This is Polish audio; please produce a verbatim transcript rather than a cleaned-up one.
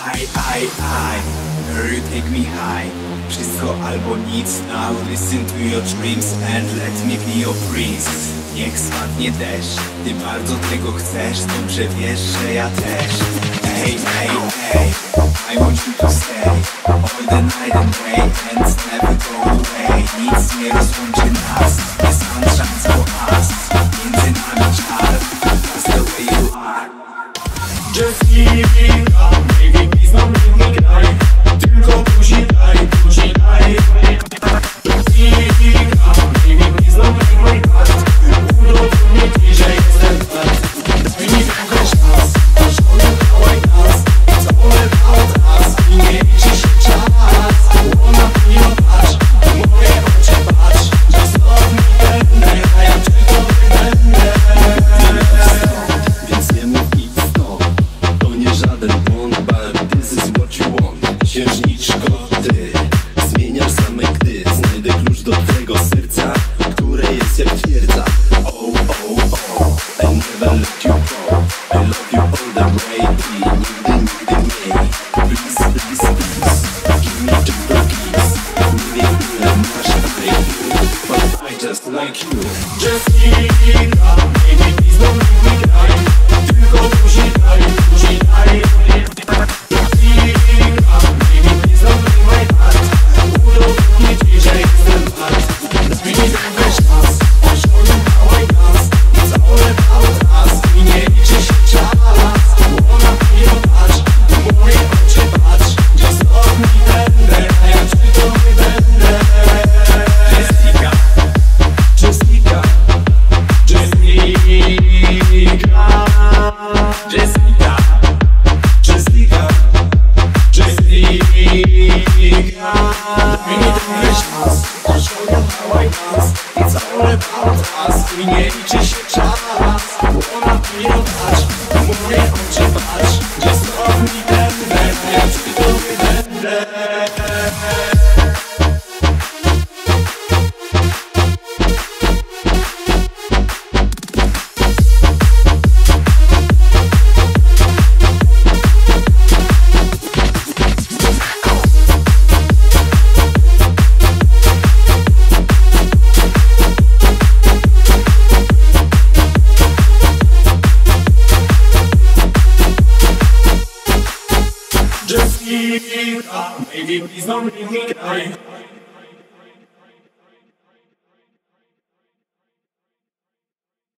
I, I, I, girl, you take me high. Wszystko albo nic. Now listen to your dreams and let me be your prince. Niech spadnie deszcz, ty bardzo tego chcesz. Dobrze wiesz, że ja też. Ej, ej, ej, I want you to stay all the night and day and never go away. Nic nie rozłączy nas, jest nam szans for us. Między nami czar, that's the way you are. Just give it up, baby, please don't leave me cry. Tylko buzi daj, buzi daj. Just give it up, baby, please don't break my heart. Udowodnij ci, że jestem wart. Daj mi trochę szans, show you how I dance. It's all about us, i nie liczy się czas. Wanna be your touch, moje oczy patrz. Just love me tender, a ja tylko wybędę. Więc nie mów nic stąd, to nie żaden błąd, but this is what you want. Księżniczko, ty zmieniasz same gdy znajdę klucz do twego serca, które jest jak twierdza. Oh, oh, oh, I never let you go. I love you all the way. I nigdy, nigdy mniej. Please, please, please, give me just a kiss. Nie wiem ile masz, baby, but I just like you. Just give it up, baby, please don't make me cry. Tylko buzi daj, buzi daj. Just give it up, baby, please don't break my heart. Udowodnij ci, że jestem wart. Daj mi trochę szans, show you how I dance. It's all about us, i nie liczy się czas. Wanna be your touch, moje oczy patrz. Just love me tender, a ja tylko wybędę. Jessica, Jessica, Jessica, Jessica, Jessica, Jessica. Daj mi trochę szans, show you how I dance. It's all about us, i nie liczy się czas. Wanna be your touch, moje oczy patrz. Just love me tender, a ja tylko wybędę. Just give it up, baby, please don't leave me cry.